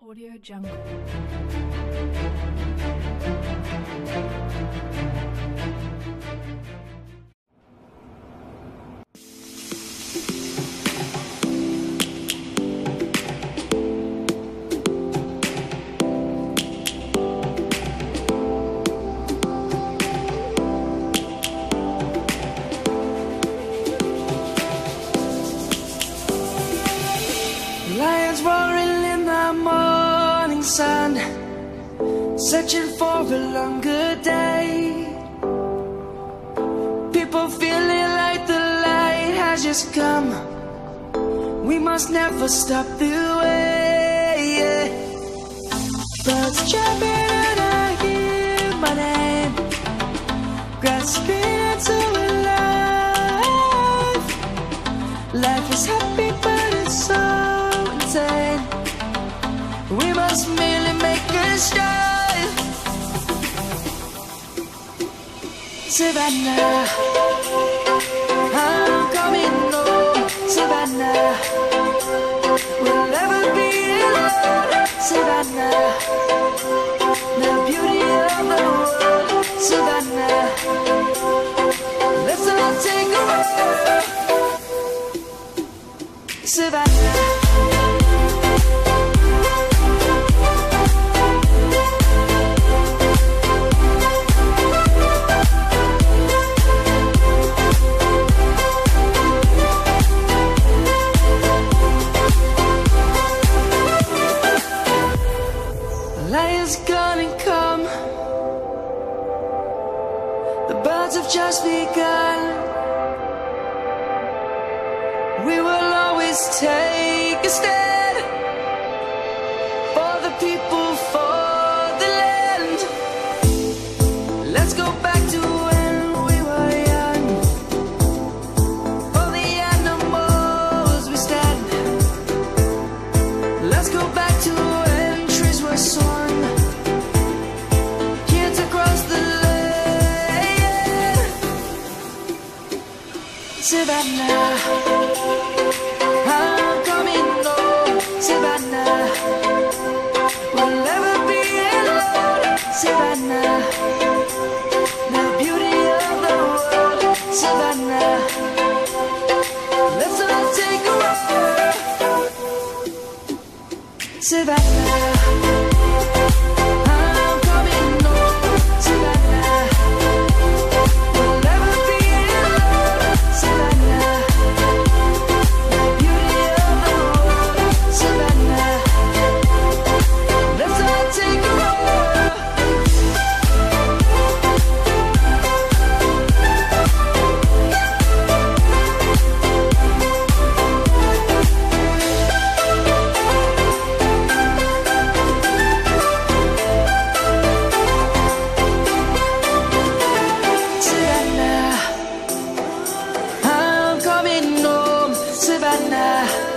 Audio Jungle. Lions roaring in the morning sun, searching for a longer day. People feeling like the light has just come. We must never stop the way. Birds chirping and I hear my name, grasping into life. Life is happy but it's so insane. We must merely make a start. Savannah, I'm coming home. Savannah, we'll never be alone. Savannah, the beauty of the world. Savannah, let's all take a walk. Savannah. Lion's gonna come. The birds have just begun. We will always take a stand for the people, for the land. Let's go back to when we were young. For the animals we stand. Let's go back to when trees were swung. Kids across the land. Savannah, I'm coming home. Savannah, we'll never be alone. Savannah, the beauty of the world. Savannah, let's all take a walk. Savannah, I'm coming home. Savannah, we'll never be alone. Savannah, the beauty of the world. Savannah, let's all take a walk. Savannah, I'm coming home. Savannah,